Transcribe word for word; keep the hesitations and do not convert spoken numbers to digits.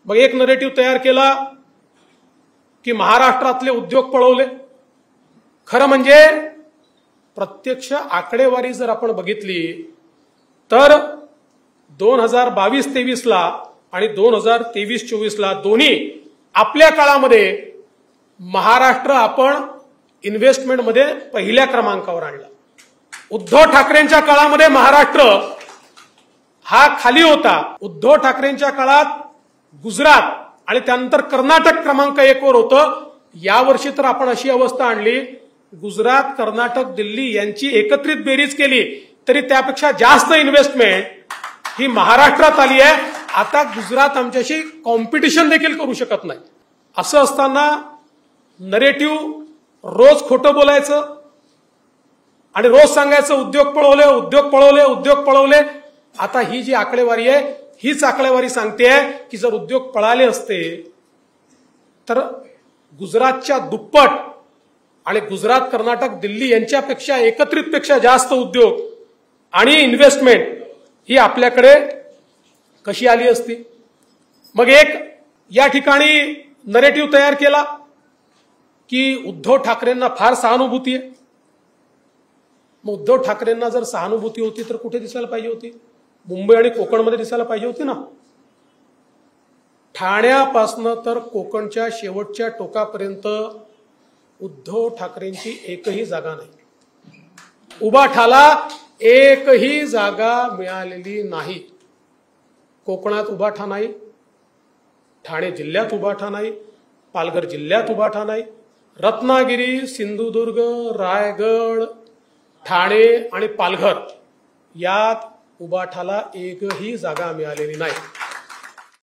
मग एक नरेटिव्ह तयार केला की महाराष्ट्रातले उद्योग पळवले। खरं म्हणजे प्रत्यक्ष आकडेवारी जर आपण बघितली तर दोन हजार बावीस तेवीस ला आणि दोन हजार तेवीस चोवीस ला दोन्ही आपल्या काळामध्ये महाराष्ट्र आपण इन्व्हेस्टमेंटमध्ये पहिल्या क्रमांकावर आणला। उद्धव ठाकरेंच्या काळामध्ये महाराष्ट्र हा खाली होता। उद्धव ठाकरेंच्या काळात गुजरात आणि त्यानंतर कर्नाटक क्रमांक एक वर होतं। यावर्षी तर आपण अशी अवस्था आणली, गुजरात कर्नाटक दिल्ली यांची एकत्रित बेरीज केली तरी त्यापेक्षा जास्त इन्व्हेस्टमेंट ही महाराष्ट्रात आली आहे। आता गुजरात आमच्याशी कॉम्पिटिशन देखील करू शकत नाही। असं असताना नरेटिव्ह रोज खोटं बोलायचं आणि रोज सांगायचं उद्योग पळवले उद्योग पळवले उद्योग पळवले। आता ही जी आकडेवारी आहे हीच आकडेवारी सांगते की जर उद्योग पळाले असते तर गुजरातच्या दुप्पट आणि गुजरात कर्नाटक दिल्ली यांच्यापेक्षा एकत्रितपेक्षा जास्त उद्योग आणि इन्व्हेस्टमेंट ही आपल्याकडे कशी आली असती। मग एक या ठिकाणी नरेटिव्ह तयार केला की उद्धव ठाकरेंना फार सहानुभूती आहे। मग उद्धव ठाकरेंना जर सहानुभूती होती तर कुठे दिसायला पाहिजे होती? मुंबई आणि कोकणमध्ये दिसायला पाहिजे होती ना। ठाण्यापासनं तर कोकणच्या शेवटच्या टोकापर्यंत उद्धव ठाकरेंची एकही जागा नाही। उबाठाला एकही जागा मिळालेली नाही। कोकणात उबाठा नाही, ठाणे जिल्ह्यात उबाठा नाही, पालघर जिल्ह्यात उबाठा नाही, रत्नागिरी सिंधुदुर्ग रायगड ठाणे आणि पालघर यात उबाठाला एकही जागा मिळालेली नाही।